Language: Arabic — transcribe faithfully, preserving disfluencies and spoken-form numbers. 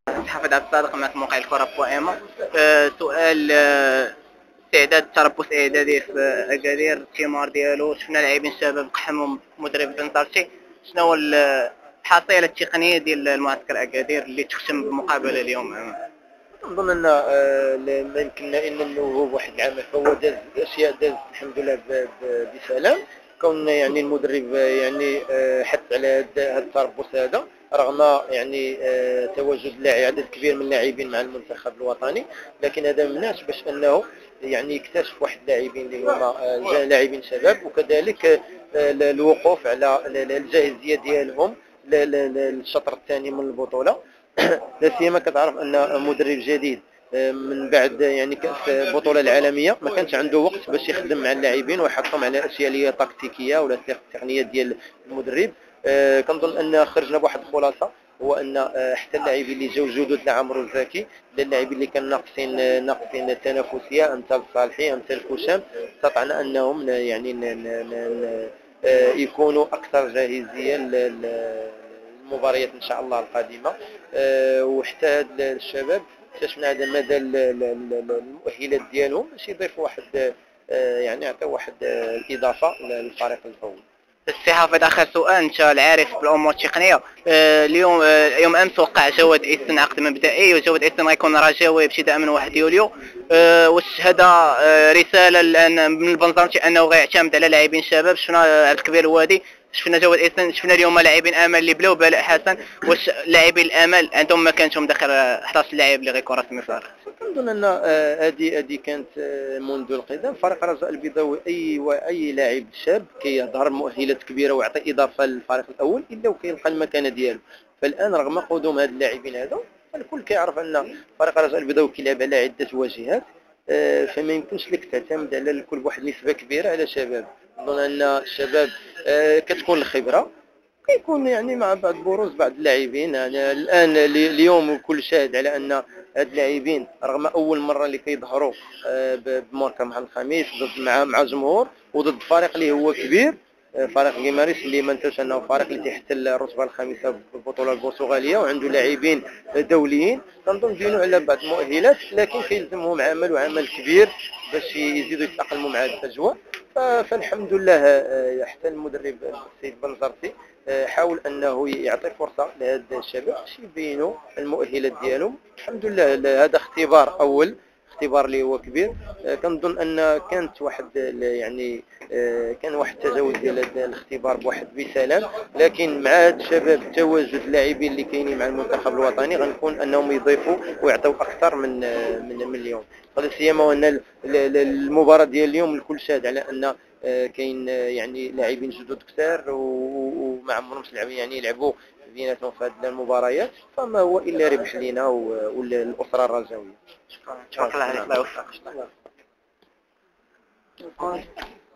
حافظ عبد الصادق من موقع الكرة بوائمة. أه سؤال، أه استعداد تربص اعدادي في اكادير الثمار ديالو، شفنا لاعبين شباب قحمهم مدرب بنطرشي. شنو هو الحصيله التقنيه ديال المعسكر اكادير اللي تختم بالمقابله اليوم؟ نظن ان آه، ما يمكن الا انه هو واحد العمل، فهو داز اشياء داز الحمد لله ب- ب- بسلام. كون يعني المدرب آه، يعني آه، حث على هذا التربص هذا، رغم يعني آه، تواجد لاعب عدد كبير من اللاعبين مع المنتخب الوطني، لكن هذا ما منعش باش انه يعني يكتشف واحد اللاعبين اللي هما آه، لاعبين شباب، وكذلك آه، الوقوف على الجاهزيه ديالهم للشطر الثاني من البطوله. لا سيما كتعرف ان مدرب جديد آه، من بعد يعني كاس البطوله العالميه ما كانش عنده وقت باش يخدم مع اللاعبين ويحطهم على اشياء اللي هي تكتيكيه ولا تقنيه ديال المدرب. آه، كنظن ان خرجنا بواحد الخلاصه، هو ان آه، حتى اللاعبين اللي جاوا جدد لعمرو الزكي، اللاعبين اللي كانوا ناقصين آه، ناقصين التنافسيه، امثال صالحي امثال كوشام، استطعنا انهم يعني ن- ن- ن- آه، يكونوا اكثر جاهزيه المباريات ان شاء الله القادمه. آه، وحتى هاد الشباب اكتشفنا هذا مدى ال- ال- ال- المؤهلات ديالهم باش يضيفوا واحد آه، يعني يعطيو واحد آه، الاضافه للفريق الاول. السي حافظ، اخر سؤال، انت العارف بالامور التقنيه. آه، اليوم آه، يوم امس وقع جواد اسن عقد مبدئي، وجواد اسن غيكون رجاوي ابتداء من واحد يوليو. آه، واش هذا آه، رساله الان من البنزرتي انه غيعتمد على لاعبين شباب؟ شفنا عبد الكبير الوادي، شفنا جواد اسن، شفنا اليوم لاعبين امل اللي بلاو بلاء حسن. واش لاعبين الامل عندهم مكانتهم داخل احد عشر لاعب اللي غيكون رسمي في الفريق؟ كنظن ان آه، هذه هذه كانت آه، منذ القدم. فريق الرجاء البيضاوي اي اي لاعب شاب كيظهر مؤهلات كبيره ويعطي اضافه للفريق الاول الا وكيلقى المكانه ديالو. فالان رغم قدوم هاد اللاعبين هذو، الكل كيعرف ان فريق الرجاء البيضاوي كيلعب على عده واجهات، آه، فما يمكنش لك تعتمد على الكل بواحد النسبه كبيره على شباب. نظن ان الشباب آه، كتكون الخبره، كيكون يعني مع بعض بروز بعض اللاعبين. يعني الان اليوم الكل شاهد على ان هاد اللاعبين رغم اول مره اللي كيظهروا آه، بماركه مع الخميس ضد مع مع جمهور وضد فريق اللي هو كبير، آه، فريق كيماريس اللي ما نساوش انه فريق اللي تحت الرتبه الخامسه بالبطوله البرتغاليه وعنده لاعبين دوليين. كنظن بينوا على بعض المؤهلات، لكن كيلزمهم عمل وعمل كبير باش يزيدوا يتاقلموا مع هذه الاجواء. ف- فالحمد لله آه، حتى المدرب السيد بنزرتي آه، حاول انه يعطي فرصه لهذا الشباب باش يبينوا المؤهلات ديالهم. الحمد لله ل- هذا اختبار اول، اختبار اللي هو كبير. آه، كنظن ان كانت واحد ال- يعني آه، كان واحد التجاوز ديال هذا الاختبار بواحد بسلام، لكن مع هذا الشباب تواجد اللاعبين اللي كاينين مع المنتخب الوطني غنكون انهم يضيفوا ويعطيو اكثر من آه، من من اليوم. هذا سيما وان ال- ال- المباراه ديال اليوم الكل شاهد على ان آه، كاين آه، يعني لاعبين جدد كثار وما عمرهمش لعبوا يعني يلعبوا بيناتهم في هذه المباريات، فما هو الا ربح لينا والاسره الرجاويه. شكرا، شكرا الله عليك، الله يوفقك.